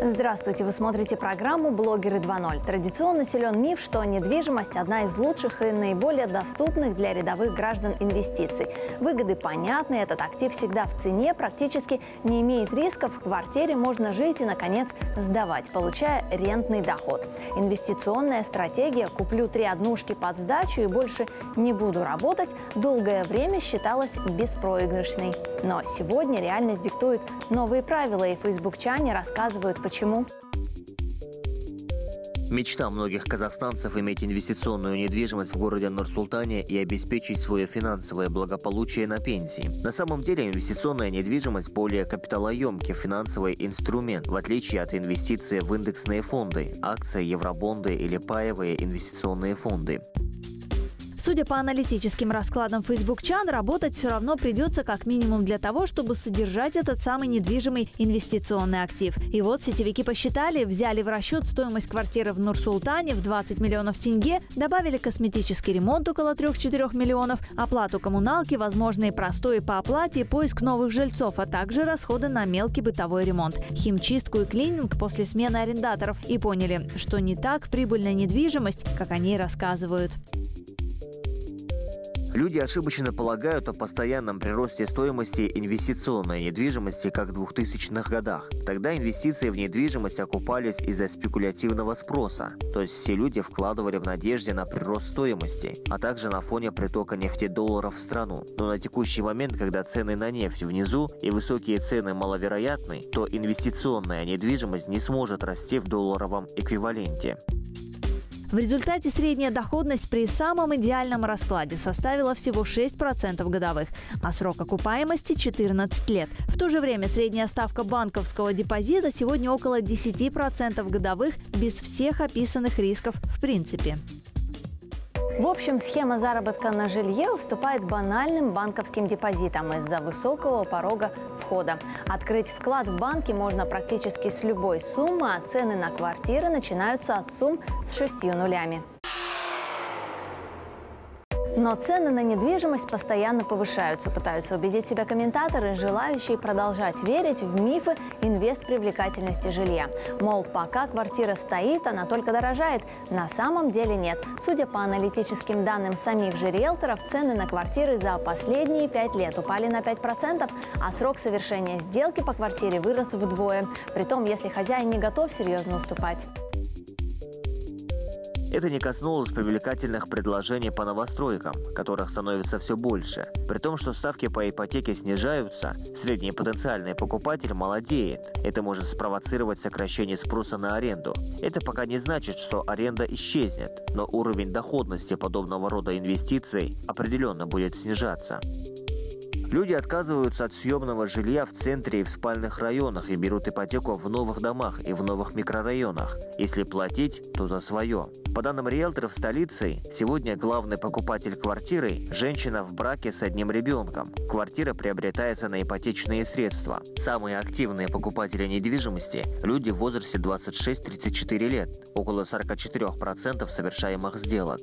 Здравствуйте! Вы смотрите программу «Блогеры 2.0». Традиционно силен миф, что недвижимость – одна из лучших и наиболее доступных для рядовых граждан инвестиций. Выгоды понятны, этот актив всегда в цене, практически не имеет рисков, в квартире можно жить и, наконец, сдавать, получая рентный доход. Инвестиционная стратегия «куплю 3 однушки под сдачу и больше не буду работать» долгое время считалась беспроигрышной. Но сегодня реальность диктует новые правила, и фейсбукчане рассказывают, почему. Мечта многих казахстанцев иметь инвестиционную недвижимость в городе Нур-Султане и обеспечить свое финансовое благополучие на пенсии. На самом деле инвестиционная недвижимость более капиталоемкий финансовый инструмент, в отличие от инвестиций в индексные фонды, акции, евробонды или паевые инвестиционные фонды. Судя по аналитическим раскладам фейсбукчан, работать все равно придется как минимум для того, чтобы содержать этот самый недвижимый инвестиционный актив. И вот сетевики посчитали, взяли в расчет стоимость квартиры в Нур-Султане в 20 миллионов тенге, добавили косметический ремонт около 3-4 миллионов, оплату коммуналки, возможные простои по оплате и поиск новых жильцов, а также расходы на мелкий бытовой ремонт, химчистку и клининг после смены арендаторов. И поняли, что не так прибыльная недвижимость, как они рассказывают. Люди ошибочно полагают о постоянном приросте стоимости инвестиционной недвижимости, как в 2000-х годах. Тогда инвестиции в недвижимость окупались из-за спекулятивного спроса, то есть все люди вкладывали в надежде на прирост стоимости, а также на фоне притока нефтедолларов в страну. Но на текущий момент, когда цены на нефть внизу и высокие цены маловероятны, то инвестиционная недвижимость не сможет расти в долларовом эквиваленте. В результате средняя доходность при самом идеальном раскладе составила всего 6% годовых, а срок окупаемости – 14 лет. В то же время средняя ставка банковского депозита сегодня около 10% годовых без всех описанных рисков в принципе. В общем, схема заработка на жилье уступает банальным банковским депозитам из-за высокого порога входа. Открыть вклад в банке можно практически с любой суммы, а цены на квартиры начинаются от сумм с 6 нулями. Но цены на недвижимость постоянно повышаются, пытаются убедить себя комментаторы, желающие продолжать верить в мифы инвестпривлекательности жилья. Мол, пока квартира стоит, она только дорожает. На самом деле нет. Судя по аналитическим данным самих же риэлторов, цены на квартиры за последние 5 лет упали на 5%, а срок совершения сделки по квартире вырос вдвое. Притом, если хозяин не готов серьезно уступать. Это не коснулось привлекательных предложений по новостройкам, которых становится все больше. При том, что ставки по ипотеке снижаются, средний потенциальный покупатель молодеет. Это может спровоцировать сокращение спроса на аренду. Это пока не значит, что аренда исчезнет, но уровень доходности подобного рода инвестиций определенно будет снижаться. Люди отказываются от съемного жилья в центре и в спальных районах и берут ипотеку в новых домах и в новых микрорайонах. Если платить, то за свое. По данным риэлторов столицы, сегодня главный покупатель квартиры – женщина в браке с одним ребенком. Квартира приобретается на ипотечные средства. Самые активные покупатели недвижимости – люди в возрасте 26-34 лет, около 44% совершаемых сделок.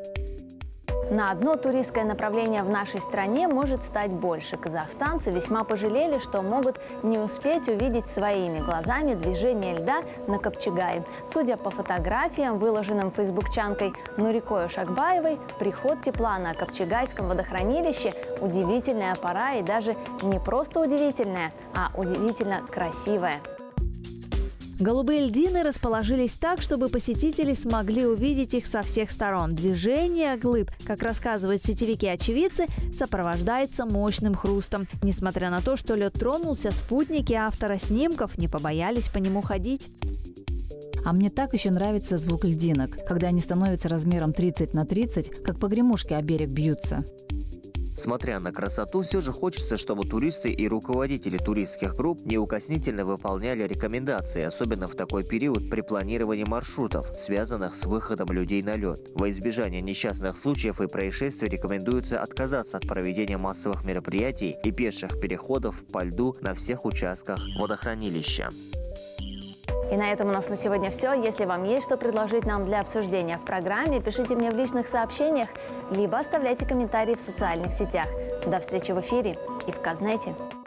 На одно туристское направление в нашей стране может стать больше. Казахстанцы весьма пожалели, что могут не успеть увидеть своими глазами движение льда на Капчагае. Судя по фотографиям, выложенным фейсбукчанкой Нурикой Ушакбаевой, приход тепла на Капчагайском водохранилище – удивительная пора, и даже не просто удивительная, а удивительно красивая. Голубые льдины расположились так, чтобы посетители смогли увидеть их со всех сторон. Движение глыб, как рассказывают сетевики-очевидцы, сопровождается мощным хрустом. Несмотря на то, что лед тронулся, спутники автора снимков не побоялись по нему ходить. А мне так еще нравится звук льдинок, когда они становятся размером 30 на 30, как погремушки о берег бьются. Смотря на красоту, все же хочется, чтобы туристы и руководители туристских групп неукоснительно выполняли рекомендации, особенно в такой период при планировании маршрутов, связанных с выходом людей на лед. Во избежание несчастных случаев и происшествий рекомендуется отказаться от проведения массовых мероприятий и пеших переходов по льду на всех участках водохранилища. И на этом у нас на сегодня все. Если вам есть что предложить нам для обсуждения в программе, пишите мне в личных сообщениях, либо оставляйте комментарии в социальных сетях. До встречи в эфире и в Казнете.